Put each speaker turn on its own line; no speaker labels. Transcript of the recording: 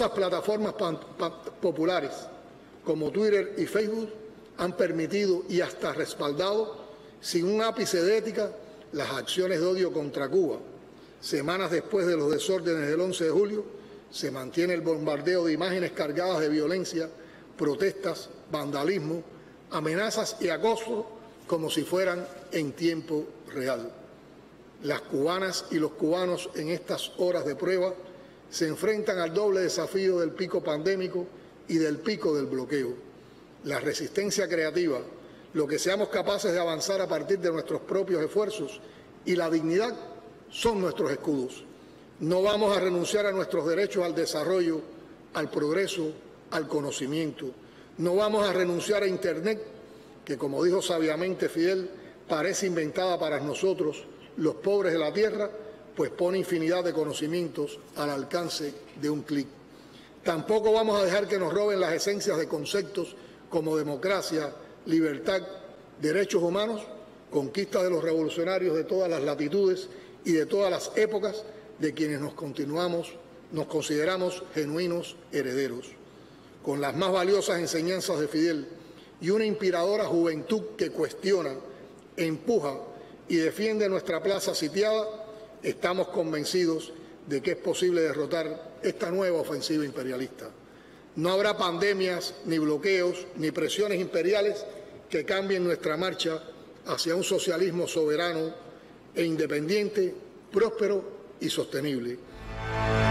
poderosas plataformas populares como Twitter y Facebook han permitido y hasta respaldado, sin un ápice de ética, las acciones de odio contra Cuba. Semanas después de los desórdenes del 11 de julio, se mantiene el bombardeo de imágenes cargadas de violencia, protestas, vandalismo, amenazas y acoso como si fueran en tiempo real. Las cubanas y los cubanos en estas horas de prueba se enfrentan al doble desafío del pico pandémico y del pico del bloqueo. La resistencia creativa, lo que seamos capaces de avanzar a partir de nuestros propios esfuerzos y la dignidad son nuestros escudos. No vamos a renunciar a nuestros derechos al desarrollo, al progreso, al conocimiento. No vamos a renunciar a Internet, que, como dijo sabiamente Fidel, parece inventada para nosotros, los pobres de la tierra, pues pone infinidad de conocimientos al alcance de un clic. Tampoco vamos a dejar que nos roben las esencias de conceptos como democracia, libertad, derechos humanos, conquista de los revolucionarios de todas las latitudes y de todas las épocas, de quienes nos consideramos genuinos herederos. Con las más valiosas enseñanzas de Fidel y una inspiradora juventud que cuestiona, empuja y defiende nuestra plaza sitiada, estamos convencidos de que es posible derrotar esta nueva ofensiva imperialista. No habrá pandemias, ni bloqueos, ni presiones imperiales que cambien nuestra marcha hacia un socialismo soberano e independiente, próspero y sostenible.